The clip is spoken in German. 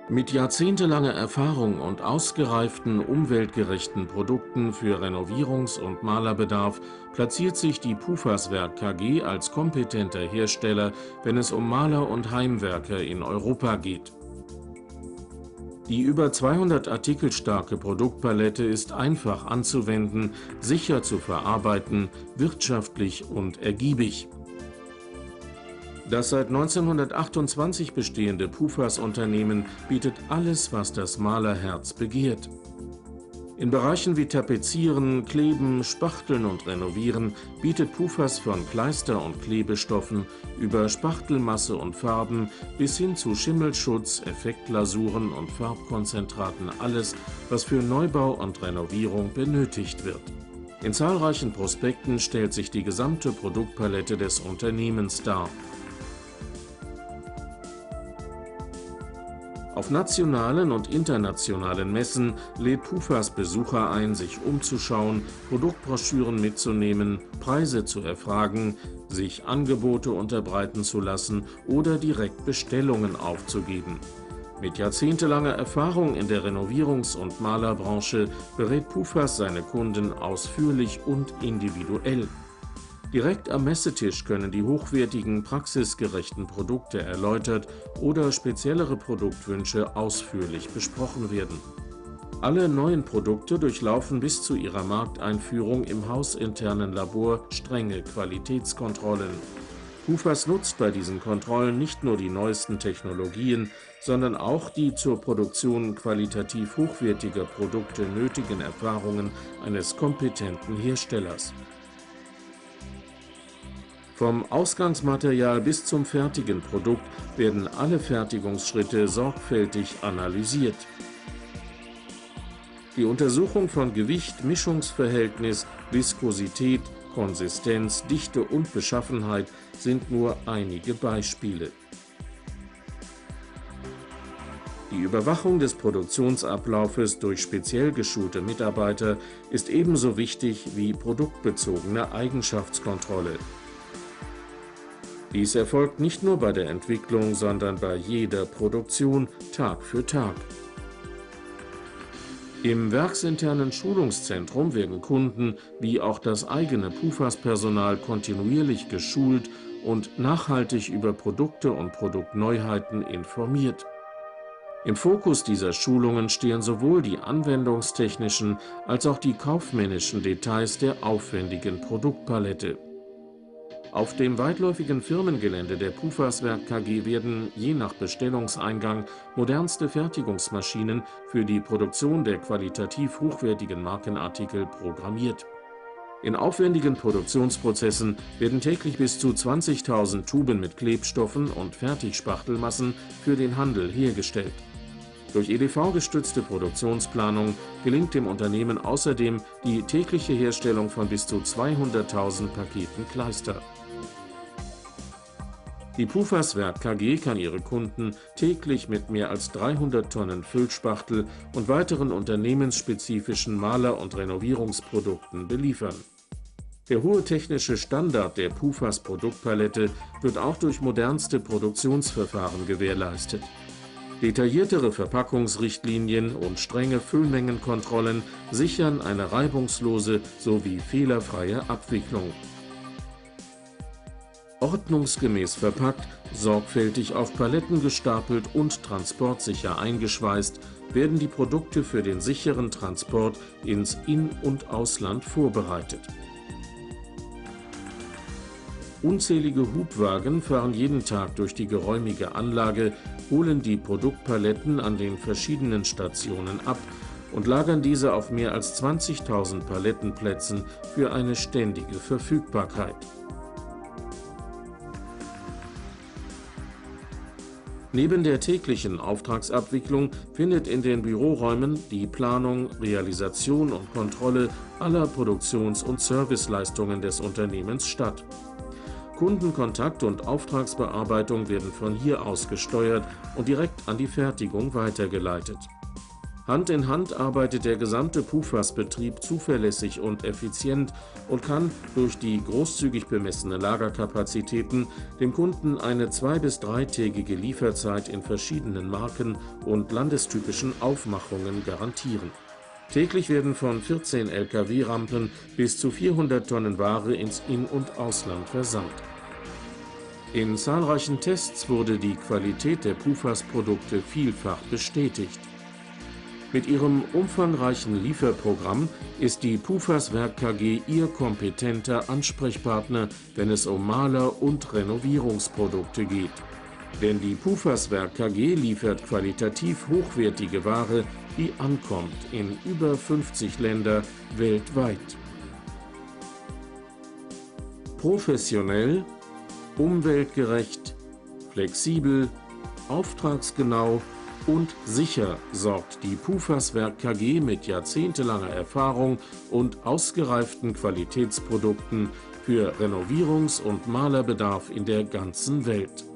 Mit jahrzehntelanger Erfahrung und ausgereiften, umweltgerechten Produkten für Renovierungs- und Malerbedarf platziert sich die Pufaswerk KG als kompetenter Hersteller, wenn es um Maler und Heimwerker in Europa geht. Die über 200 Artikel starke Produktpalette ist einfach anzuwenden, sicher zu verarbeiten, wirtschaftlich und ergiebig. Das seit 1928 bestehende Pufas-Unternehmen bietet alles, was das Malerherz begehrt. In Bereichen wie Tapezieren, Kleben, Spachteln und Renovieren bietet Pufas von Kleister- und Klebestoffen über Spachtelmasse und Farben bis hin zu Schimmelschutz, Effektlasuren und Farbkonzentraten alles, was für Neubau und Renovierung benötigt wird. In zahlreichen Prospekten stellt sich die gesamte Produktpalette des Unternehmens dar. Auf nationalen und internationalen Messen lädt Pufas Besucher ein, sich umzuschauen, Produktbroschüren mitzunehmen, Preise zu erfragen, sich Angebote unterbreiten zu lassen oder direkt Bestellungen aufzugeben. Mit jahrzehntelanger Erfahrung in der Renovierungs- und Malerbranche berät Pufas seine Kunden ausführlich und individuell. Direkt am Messetisch können die hochwertigen, praxisgerechten Produkte erläutert oder speziellere Produktwünsche ausführlich besprochen werden. Alle neuen Produkte durchlaufen bis zu ihrer Markteinführung im hausinternen Labor strenge Qualitätskontrollen. Pufas nutzt bei diesen Kontrollen nicht nur die neuesten Technologien, sondern auch die zur Produktion qualitativ hochwertiger Produkte nötigen Erfahrungen eines kompetenten Herstellers. Vom Ausgangsmaterial bis zum fertigen Produkt werden alle Fertigungsschritte sorgfältig analysiert. Die Untersuchung von Gewicht, Mischungsverhältnis, Viskosität, Konsistenz, Dichte und Beschaffenheit sind nur einige Beispiele. Die Überwachung des Produktionsablaufes durch speziell geschulte Mitarbeiter ist ebenso wichtig wie produktbezogene Eigenschaftskontrolle. Dies erfolgt nicht nur bei der Entwicklung, sondern bei jeder Produktion Tag für Tag. Im werksinternen Schulungszentrum werden Kunden wie auch das eigene Pufas-Personal kontinuierlich geschult und nachhaltig über Produkte und Produktneuheiten informiert. Im Fokus dieser Schulungen stehen sowohl die anwendungstechnischen als auch die kaufmännischen Details der aufwendigen Produktpalette. Auf dem weitläufigen Firmengelände der Pufaswerk KG werden je nach Bestellungseingang modernste Fertigungsmaschinen für die Produktion der qualitativ hochwertigen Markenartikel programmiert. In aufwendigen Produktionsprozessen werden täglich bis zu 20.000 Tuben mit Klebstoffen und Fertigspachtelmassen für den Handel hergestellt. Durch EDV-gestützte Produktionsplanung gelingt dem Unternehmen außerdem die tägliche Herstellung von bis zu 200.000 Paketen Kleister. Die Pufaswerk KG kann ihre Kunden täglich mit mehr als 300 Tonnen Füllspachtel und weiteren unternehmensspezifischen Maler- und Renovierungsprodukten beliefern. Der hohe technische Standard der Pufas Produktpalette wird auch durch modernste Produktionsverfahren gewährleistet. Detailliertere Verpackungsrichtlinien und strenge Füllmengenkontrollen sichern eine reibungslose sowie fehlerfreie Abwicklung. Ordnungsgemäß verpackt, sorgfältig auf Paletten gestapelt und transportsicher eingeschweißt, werden die Produkte für den sicheren Transport ins In- und Ausland vorbereitet. Unzählige Hubwagen fahren jeden Tag durch die geräumige Anlage, holen die Produktpaletten an den verschiedenen Stationen ab und lagern diese auf mehr als 20.000 Palettenplätzen für eine ständige Verfügbarkeit. Neben der täglichen Auftragsabwicklung findet in den Büroräumen die Planung, Realisation und Kontrolle aller Produktions- und Serviceleistungen des Unternehmens statt. Kundenkontakt und Auftragsbearbeitung werden von hier aus gesteuert und direkt an die Fertigung weitergeleitet. Hand in Hand arbeitet der gesamte PUFAS-Betrieb zuverlässig und effizient und kann durch die großzügig bemessene Lagerkapazitäten dem Kunden eine 2- bis 3-tägige Lieferzeit in verschiedenen Marken und landestypischen Aufmachungen garantieren. Täglich werden von 14 Lkw-Rampen bis zu 400 Tonnen Ware ins In- und Ausland versandt. In zahlreichen Tests wurde die Qualität der PUFAS-Produkte vielfach bestätigt. Mit ihrem umfangreichen Lieferprogramm ist die PUFAS Werk KG Ihr kompetenter Ansprechpartner, wenn es um Maler- und Renovierungsprodukte geht. Denn die PUFAS Werk KG liefert qualitativ hochwertige Ware, die ankommt in über 50 Länder weltweit. Professionell, umweltgerecht, flexibel, auftragsgenau und sicher sorgt die PUFAS Werk KG mit jahrzehntelanger Erfahrung und ausgereiften Qualitätsprodukten für Renovierungs- und Malerbedarf in der ganzen Welt.